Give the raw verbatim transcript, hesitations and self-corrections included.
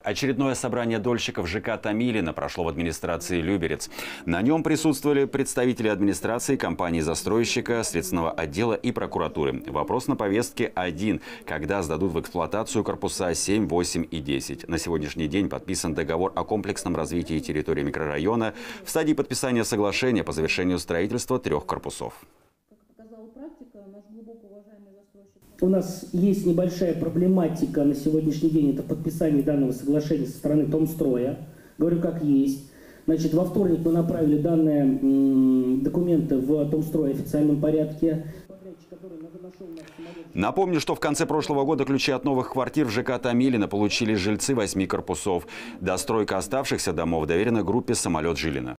Очередное собрание дольщиков ЖК Томилино прошло в администрации Люберец. На нем присутствовали представители администрации, компании-застройщика, следственного отдела и прокуратуры. Вопрос на повестке один. Когда сдадут в эксплуатацию корпуса семь, восемь и десять? На сегодняшний день подписан договор о комплексном развитии территории микрорайона в стадии подписания соглашения по завершению строительства трех корпусов. У нас есть небольшая проблематика на сегодняшний день, это подписание данного соглашения со стороны Томстроя. Говорю как есть. Значит, во вторник мы направили данные документы в Томстрой в официальном порядке. Напомню, что в конце прошлого года ключи от новых квартир в ЖК Томилино получили жильцы восьми корпусов. Достройка оставшихся домов доверена группе «Самолет Жилина».